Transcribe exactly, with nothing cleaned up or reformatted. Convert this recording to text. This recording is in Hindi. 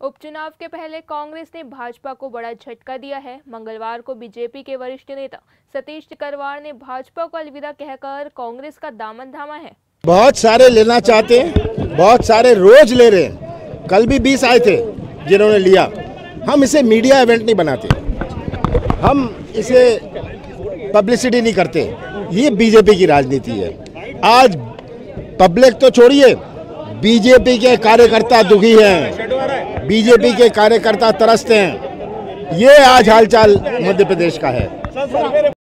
उपचुनाव के पहले कांग्रेस ने भाजपा को बड़ा झटका दिया है। मंगलवार को बीजेपी के वरिष्ठ नेता सतीश करवार ने भाजपा को अलविदा कहकर कांग्रेस का दामन थामा है। बहुत सारे लेना चाहते हैं, बहुत सारे रोज ले रहे हैं। कल भी बीस आए थे जिन्होंने लिया। हम इसे मीडिया इवेंट नहीं बनाते, हम इसे पब्लिसिटी नहीं करते। ये बीजेपी की राजनीति है। आज पब्लिक तो छोड़िए, बीजेपी के कार्यकर्ता दुखी हैं, बीजेपी के कार्यकर्ता तरसते हैं। ये आज हालचाल मध्य प्रदेश का है।